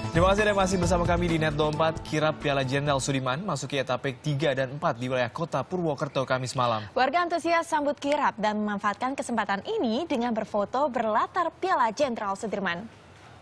Terima kasih Anda masih bersama kami di Net24. Kirap Piala Jenderal Sudirman masuki etapa 3 dan 4 di wilayah kota Purwokerto Kamis malam. Warga antusias sambut kirap dan memanfaatkan kesempatan ini dengan berfoto berlatar Piala Jenderal Sudirman.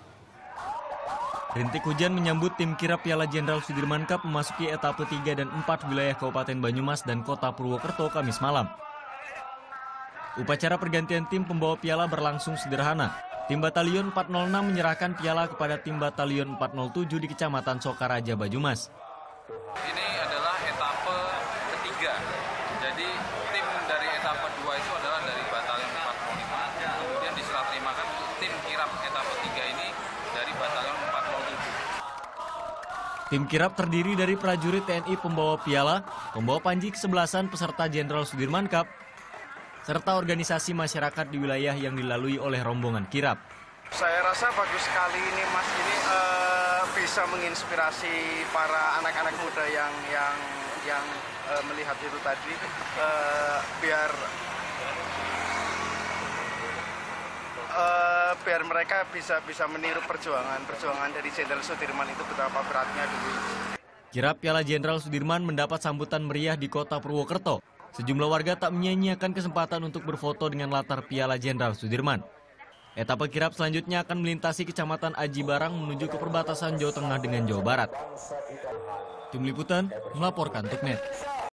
Rintik hujan menyambut tim kirap Piala Jenderal Sudirman Cup memasuki etapa 3 dan 4 wilayah Kabupaten Banyumas dan kota Purwokerto Kamis malam. Upacara pergantian tim pembawa piala berlangsung sederhana. Tim Batalion 406 menyerahkan piala kepada tim Batalion 407 di Kecamatan Sokaraja, Banyumas. Ini adalah etapa ketiga. Jadi tim dari etapa 2 itu adalah dari Batalion 405. Kemudian diserah terimakan tim kirap etapa 3 ini dari Batalion 407. Tim kirap terdiri dari prajurit TNI pembawa piala, pembawa panji kesebelasan peserta Jenderal Sudirman Cup, serta organisasi masyarakat di wilayah yang dilalui oleh rombongan kirap. Saya rasa bagus sekali ini Mas, ini bisa menginspirasi para anak-anak muda yang melihat itu tadi, biar mereka bisa meniru perjuangan dari Jenderal Sudirman itu betapa beratnya dulu. Kirap Piala Jenderal Sudirman mendapat sambutan meriah di kota Purwokerto. Sejumlah warga tak menyia-nyiakan kesempatan untuk berfoto dengan latar Piala Jenderal Sudirman. Etapa kirap selanjutnya akan melintasi Kecamatan Aji Barang menuju ke perbatasan Jawa Tengah dengan Jawa Barat. Tim Liputan melaporkan untuk Net.